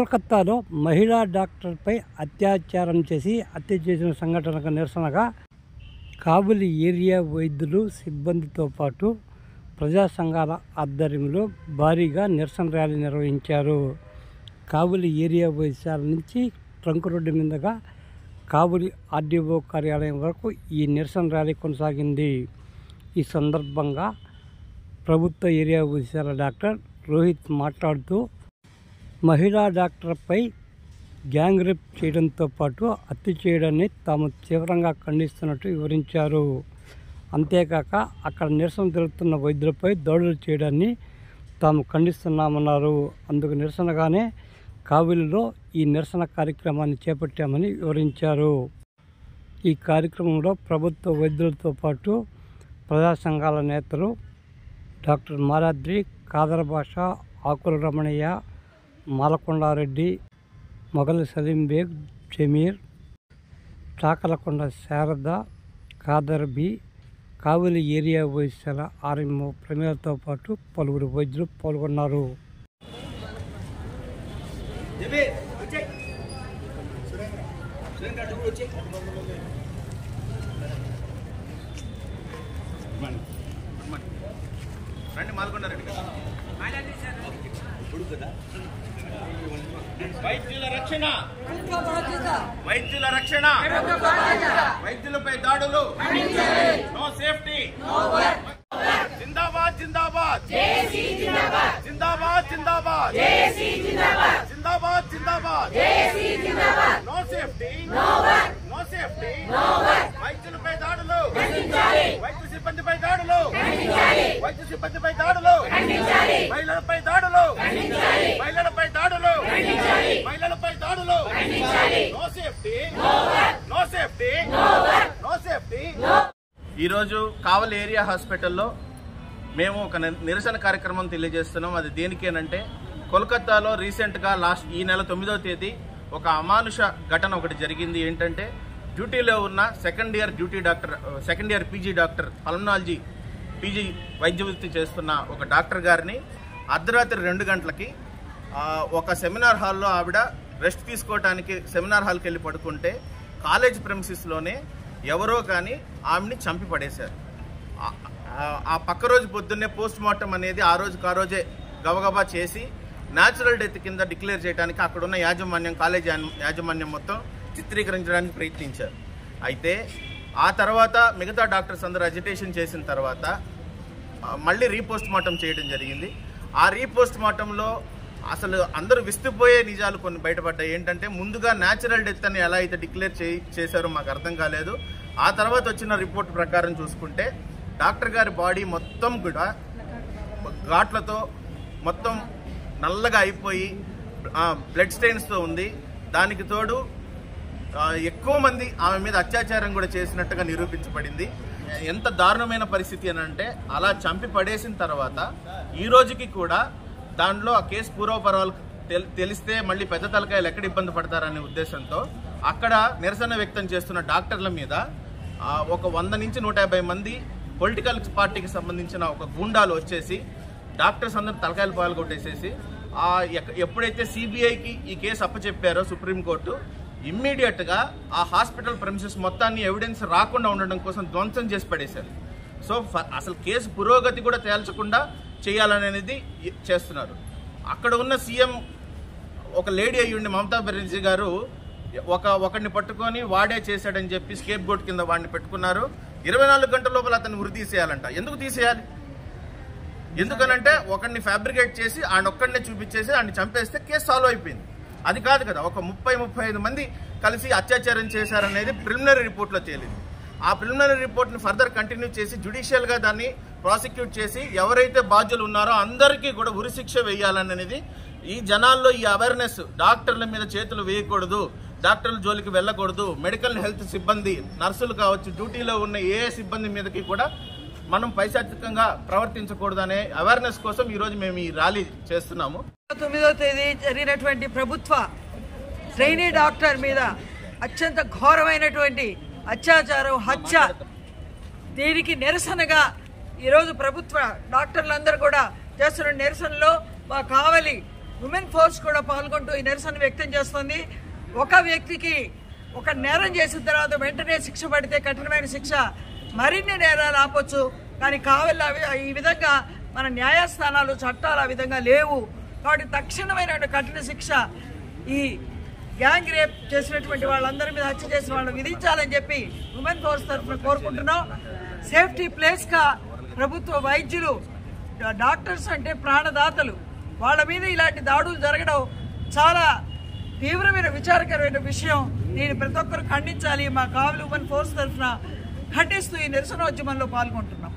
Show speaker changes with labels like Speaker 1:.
Speaker 1: కోల్కతాలో మహిళా డాక్టర్పై అత్యాచారం చేసి హత్య చేసిన సంఘటనకు నిరసనగా కాబూలి ఏరియా వైద్యులు సిబ్బందితో పాటు ప్రజా సంఘాల ఆధ్వర్యంలో భారీగా నిరసన ర్యాలీ నిర్వహించారు. కాబూలి ఏరియా వైద్యశాల నుంచి ట్రంక్ రోడ్డు మీదుగా కాబూలి ఆర్డీఓ కార్యాలయం వరకు ఈ నిరసన ర్యాలీ కొనసాగింది. ఈ సందర్భంగా ప్రభుత్వ ఏరియా వైద్యశాల డాక్టర్ రోహిత్ మాట్లాడుతూ మహిళా డాక్టర్పై గ్యాంగ్ రేప్ చేయడంతో పాటు హత్య చేయడాన్ని తాము తీవ్రంగా ఖండిస్తున్నట్టు వివరించారు. అంతేకాక అక్కడ నిరసన తెలుపుతున్న వైద్యులపై దాడులు చేయడాన్ని తాము ఖండిస్తున్నామన్నారు. అందుకు నిరసనగానే కాబూలిలో ఈ నిరసన కార్యక్రమాన్ని చేపట్టామని వివరించారు. ఈ కార్యక్రమంలో ప్రభుత్వ వైద్యులతో పాటు ప్రజా సంఘాల నేతలు డాక్టర్ మాలాద్రి, కాదర్ బాషా, ఆకుల రమణయ్య, మాలకొండారెడ్డి, మొగలి సలీం బేగ్, జమీర్, చాకలకొండ శారద, ఖాదర్ బి, కాబూలి ఏరియా వైద్యశాల ఆర్ఎంఓ ప్రమేలతో పాటు పలువురు వైద్యులు పాల్గొన్నారు.
Speaker 2: వైద్యుల రక్షణ, వైద్యుల రక్షణ, వైద్యులపై దాడులు, నో సేఫ్టీ, జిందాబాద్ జిందాబాద్, జిందాబాద్ జిందాబాద్, జిందాబాద్ జిందాబాద్, నో సేఫ్టీ, నో సేఫ్టీ, వైద్యులపై దాడులు, వైద్య సిబ్బందిపై దాడులు, వైద్య సిబ్బందిపై దాడులు, మహిళలపై దాడులు, మహిళలపై దాడులు, మహిళలపై దాడులు, no safety, no safety, no safety. ఈరోజు కావలి ఏరియా హాస్పిటల్లో మేము ఒక నిరసన కార్యక్రమం తెలియజేస్తున్నాం. అది దేనికేనంటే కోల్కతాలో రీసెంట్గా ఈ నెల 9వ తేదీ ఒక అమానుష ఘటన ఒకటి జరిగింది. ఏంటంటే డ్యూటీలో ఉన్న second year PG doctor, pulmonology PG వైద్య వృత్తి చేస్తున్న ఒక డాక్టర్ గారిని అర్ధరాత్రి 2 గంటలకి ఒక సెమినార్ హాల్లో ఆవిడ రెస్ట్ తీసుకోవడానికి సెమినార్ హాల్కి వెళ్ళి పడుకుంటే కాలేజ్ ప్రెమిసెస్లోనే ఎవరో కానీ ఆమెని చంపి పడేశారు. ఆ పక్క రోజు పొద్దున్నే పోస్ట్ మార్టం అనేది ఆ రోజే గబగబా చేసి న్యాచురల్ డెత్ కింద డిక్లేర్ చేయడానికి అక్కడున్న కాలేజ్ యాజమాన్యం మొత్తం చిత్రీకరించడానికి ప్రయత్నించారు. అయితే ఆ తర్వాత మిగతా డాక్టర్స్ అందరూ అజిటేషన్ చేసిన తర్వాత మళ్ళీ రీపోస్ట్ మార్టం చేయడం జరిగింది. ఆ రీపోస్ట్ మార్టంలో అసలు అందరూ విస్తుపోయే నిజాలు కొన్ని బయటపడ్డాయి. ఏంటంటే ముందుగా న్యాచురల్ డెత్ అని ఎలా అయితే డిక్లేర్ చేశారో మాకు అర్థం కాలేదు. ఆ తర్వాత వచ్చిన రిపోర్ట్ ప్రకారం చూసుకుంటే డాక్టర్ గారి బాడీ మొత్తం కూడా ఘాట్లతో మొత్తం నల్లగా అయిపోయి బ్లడ్ స్టెయిన్స్తో ఉంది. దానికి తోడు ఎక్కువ మంది ఆమె మీద అత్యాచారం కూడా చేసినట్టుగా నిరూపించబడింది. ఎంత దారుణమైన పరిస్థితి అని అంటే అలా చంపి పడేసిన తర్వాత ఈ రోజుకి కూడా దాంట్లో ఆ కేసు పూర్వపరాలు తెలిస్తే మళ్ళీ పెద్ద తలకాయలు ఎక్కడ ఇబ్బంది పడతారనే ఉద్దేశంతో అక్కడ నిరసన వ్యక్తం చేస్తున్న డాక్టర్ల మీద ఒక 100 నుంచి 150 మంది పొలిటికల్ పార్టీకి సంబంధించిన ఒక గూండాలు వచ్చేసి డాక్టర్స్ అందరూ తలకాయలు పాల్గొట్టేసేసి ఎప్పుడైతే సిబిఐకి ఈ కేసు అప్పచెప్పారో సుప్రీంకోర్టు ఇమ్మీడియట్గా ఆ హాస్పిటల్ ప్రెమిసెస్ మొత్తాన్ని ఎవిడెన్స్ రాకుండా ఉండడం కోసం ధ్వంసం చేసి పడేశారు. సో అసలు కేసు పురోగతి కూడా తేల్చకుండా చేయాలనేది చేస్తున్నారు. అక్కడ ఉన్న సీఎం ఒక లేడీ అయ్యుండి మమతా బెనర్జీ గారు ఒకరిని పట్టుకొని వాడే చేశాడని చెప్పి స్కేప్ గోట్ కింద వాడిని పెట్టుకున్నారు. 24 గంటల లోపల అతన్ని ఉరి తీసేయాలంట. ఎందుకు తీసేయాలి? ఎందుకనంటే ఒకరిని ఫ్యాబ్రికేట్ చేసి ఆడొక్కడినే చూపించేసి ఆడిని చంపేస్తే కేసు సాల్వ్ అయిపోయింది. అది కాదు కదా, ఒక 30-35 మంది కలిసి అత్యాచారం చేశారనేది ప్రిలిమినరీ రిపోర్ట్లో తేలింది. ఆ ప్రిలిమినరీ రిపోర్ట్ని ఫర్దర్ కంటిన్యూ చేసి జ్యుడిషియల్గా దాన్ని ప్రాసిక్యూట్ చేసి ఎవరైతే బాధ్యులు ఉన్నారో అందరికీ కూడా ఉరిశిక్ష వేయాలనేది ఈ జనాల్లో ఈ అవేర్నెస్. డాక్టర్ల మీద చేతులు వేయకూడదు, డాక్టర్ల జోలికి వెళ్ళకూడదు, మెడికల్ హెల్త్ సిబ్బంది, నర్సులు కావచ్చు, డ్యూటీలో ఉన్న ఏ సిబ్బంది మీదకి కూడా మనం పైశాచికంగా ప్రవర్తించకూడదు అనే అవేర్నెస్ కోసం ఈరోజు మేము ఈ ర్యాలీ చేస్తున్నాము.
Speaker 3: 9వ తేదీ జరిగినటువంటి ప్రభుత్వ ట్రైనీ డాక్టర్ మీద అత్యంత ఘోరమైనటువంటి అత్యాచారం, హత్య, దీనికి నిరసనగా ఈరోజు ప్రభుత్వ డాక్టర్లందరూ కూడా చేస్తున్న నిరసనలో మా కావలి ఉమెన్ ఫోర్స్ కూడా పాల్గొంటూ ఈ నిరసన వ్యక్తం చేస్తుంది. ఒక వ్యక్తికి ఒక నేరం చేసిన తర్వాత వెంటనే శిక్ష పడితే కఠినమైన శిక్ష, మరిన్ని నేరాలు ఆపొచ్చు. కానీ కావలి ఈ విధంగా మన న్యాయస్థానాలు చట్టాలు ఆ విధంగా లేవు. కాబట్టి తక్షణమైన కఠిన శిక్ష ఈ గ్యాంగ్ రేప్ చేసినటువంటి వాళ్ళందరి మీద, హత్య చేసిన వాళ్ళు విధించాలని చెప్పి ఉమెన్ ఫోర్స్ తరఫున కోరుకుంటున్నాం. సేఫ్టీ ప్లేస్గా ప్రభుత్వ వైద్యులు, డాక్టర్స్ అంటే ప్రాణదాతలు, వాళ్ళ మీద ఇలాంటి దాడులు జరగడం చాలా తీవ్రమైన విచారకరమైన విషయం. దీన్ని ప్రతి ఒక్కరు ఖండించాలి. మా కావలి ఉమెన్ ఫోర్స్ తరఫున ఖండిస్తూ ఈ నిరసనోద్యమంలో పాల్గొంటున్నాం.